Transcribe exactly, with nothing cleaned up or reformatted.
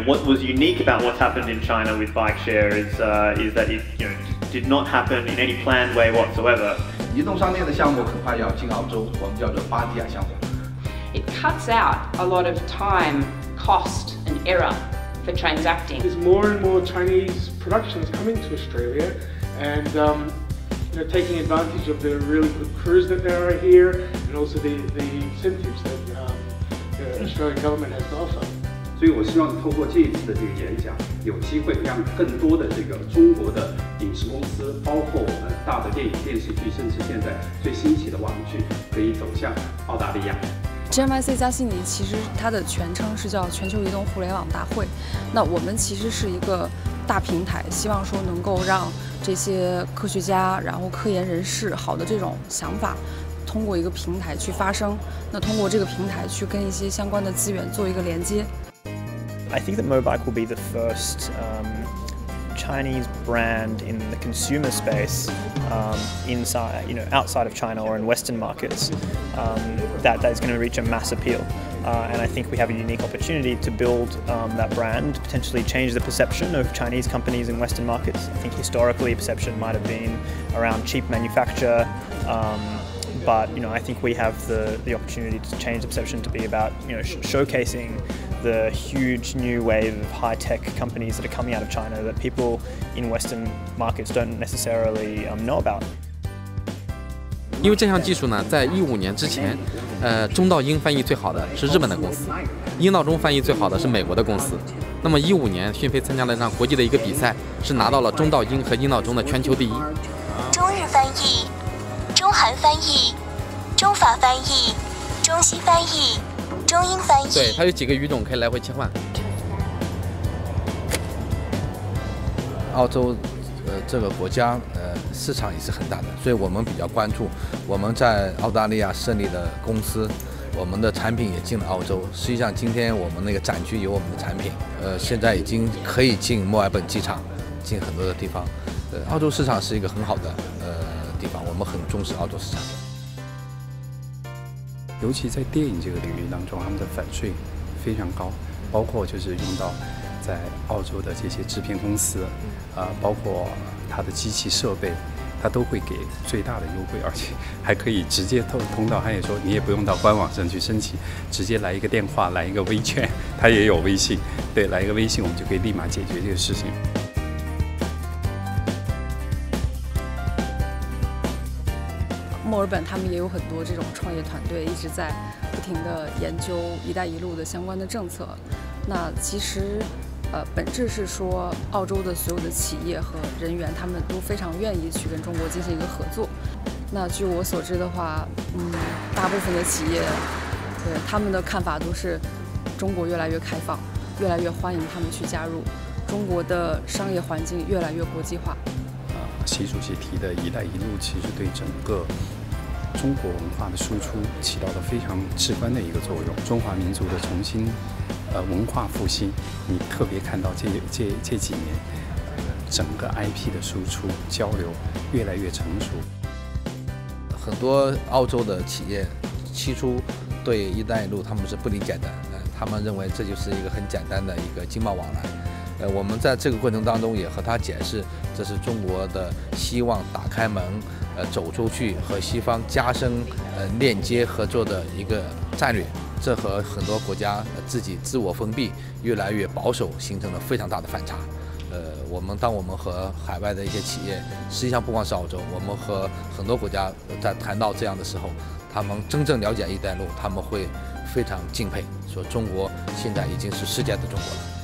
what was unique about what's happened in China with bike share is uh, is that it you know did not happen in any planned way whatsoever. 移动商店的项目很快要进澳洲，我们叫做巴提亚项目。 It cuts out a lot of time, cost, and error for transacting. There's more and more Chinese productions coming to Australia, and um, you know, taking advantage of the really good crews that there are here, and also the the incentives that um, the Australian government has to offer. 所以我希望透过这一次的这个演讲，有机会让更多的这个中国的影视公司，包括我们大的电影、电视剧，甚至现在最新起的网剧，可以走向澳大利亚。 G M I C 加悉尼其实它的全称是叫全球移动互联网大会。那我们其实是一个大平台，希望说能够让这些科学家，然后科研人士好的这种想法，通过一个平台去发声。那通过这个平台去跟一些相关的资源做一个连接。 I think that Mobike will be the first um, Chinese brand in the consumer space um, inside, you know, outside of China or in Western markets um, that that is going to reach a mass appeal. Uh, and I think we have a unique opportunity to build um, that brand, potentially change the perception of Chinese companies in Western markets. I think historically perception might have been around cheap manufacture. Um, But you know, I think we have the the opportunity to change the perception to be about you know sh showcasing the huge new wave of high-tech companies that are coming out of China that people in Western markets don't necessarily um, know about. 因为这项技术呢，在一五年之前，呃，中到英翻译最好的是日本的公司，英到中翻译最好的是美国的公司。那么一五年，讯飞参加了一场国际的一个比赛，是拿到了中到英和英到中的全球第一。 中日翻译。 中韩翻译、中法翻译、中西翻译、中英翻译。 对，它有几个语种可以来回切换。 澳洲，呃，这个国家，呃，市场也是很大的，所以我们比较关注。我们在澳大利亚设立的公司，我们的产品也进了澳洲。实际上，今天我们那个展区有我们的产品，呃，现在已经可以进墨尔本机场，进很多的地方。呃，澳洲市场是一个很好的，呃。 地方，我们很重视澳洲市场， 尤其在电影这个领域当中，他们的反税非常高，包括就是用到在澳洲的这些制片公司，啊、呃，包括它的机器设备，它都会给最大的优惠，而且还可以直接通通道。他也说，你也不用到官网上去申请，直接来一个电话，来一个微券，它也有微信，对，来一个微信，我们就可以立马解决这个事情。 墨尔本他们也有很多这种创业团队，一直在不停地研究“一带一路”的相关的政策。那其实，呃，本质是说，澳洲的所有的企业和人员，他们都非常愿意去跟中国进行一个合作。那据我所知的话，嗯，大部分的企业，对他们的看法都是，中国越来越开放，越来越欢迎他们去加入，中国的商业环境越来越国际化。 呃，习主席提的一带一路，其实对整个 中国文化的输出起到了非常至关的一个作用。中华民族的重新，呃，文化复兴，你特别看到这这这几年，呃，整个 I P 的输出交流越来越成熟。 很多澳洲的企业起初对“一带一路”他们是不理解的，呃，他们认为这就是一个很简单的一个经贸往来。 呃，我们在这个过程当中也和他解释，这是中国的希望打开门，呃，走出去和西方加深呃链接合作的一个战略。这和很多国家自己自我封闭、越来越保守形成了非常大的反差。呃，我们当我们和海外的一些企业，实际上不光是澳洲，我们和很多国家在谈到这样的时候，他们真正了解“一带一路”，他们会非常敬佩，说中国现在已经是世界的中国了。